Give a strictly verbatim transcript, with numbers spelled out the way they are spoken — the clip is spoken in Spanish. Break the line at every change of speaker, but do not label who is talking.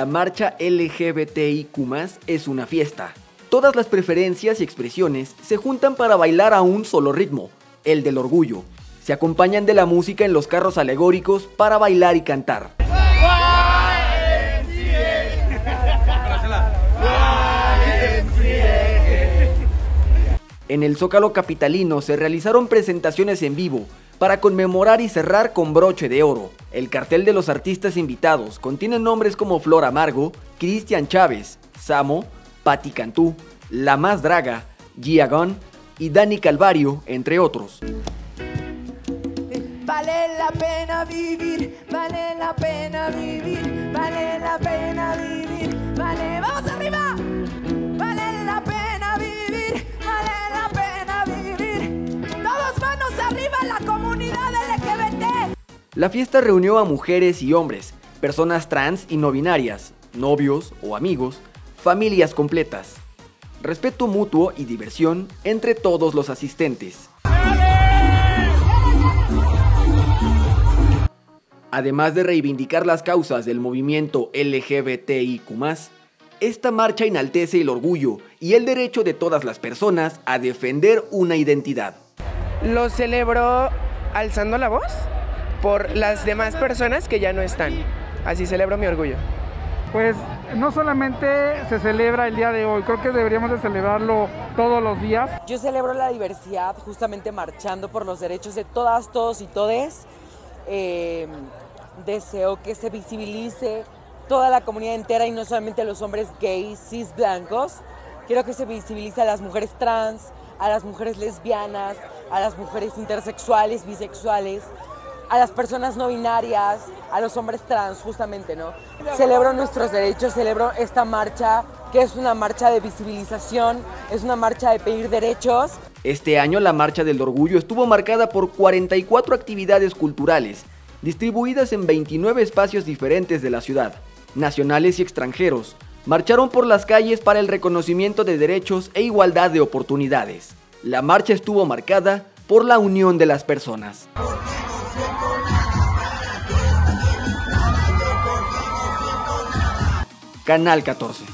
La marcha L G B T I Q más, es una fiesta. Todas las preferencias y expresiones se juntan para bailar a un solo ritmo, el del orgullo. Se acompañan de la música en los carros alegóricos para bailar y cantar. En el Zócalo capitalino se realizaron presentaciones en vivo para conmemorar y cerrar con broche de oro. El cartel de los artistas invitados contiene nombres como Flor Amargo, Cristian Chávez, Samo, Patti Cantú, La Más Draga, Gia Gunn y Dani Calvario, entre otros.
Vale la pena vivir, vale la pena vivir, vale la pena vivir, vale, vamos arriba, vale la pena vivir, vale la pena vivir, todos manos arriba la comunidad L G B T.
La fiesta reunió a mujeres y hombres, personas trans y no binarias, novios o amigos, familias completas. Respeto mutuo y diversión entre todos los asistentes. Además de reivindicar las causas del movimiento L G B T I Q más, esta marcha enaltece el orgullo y el derecho de todas las personas a defender una identidad.
Lo celebro alzando la voz por las demás personas que ya no están. Así celebro mi orgullo.
Pues no solamente se celebra el día de hoy, creo que deberíamos de celebrarlo todos los días.
Yo celebro la diversidad justamente marchando por los derechos de todas, todos y todes. Eh, deseo que se visibilice toda la comunidad entera y no solamente a los hombres gays, cis, blancos. Quiero que se visibilice a las mujeres trans, a las mujeres lesbianas, a las mujeres intersexuales, bisexuales, a las personas no binarias, a los hombres trans, justamente, ¿no? Celebro nuestros derechos, celebro esta marcha, que es una marcha de visibilización, es una marcha de pedir derechos.
Este año la Marcha del Orgullo estuvo marcada por cuarenta y cuatro actividades culturales, distribuidas en veintinueve espacios diferentes de la ciudad. Nacionales y extranjeros marcharon por las calles para el reconocimiento de derechos e igualdad de oportunidades. La marcha estuvo marcada por la unión de las personas. Canal catorce.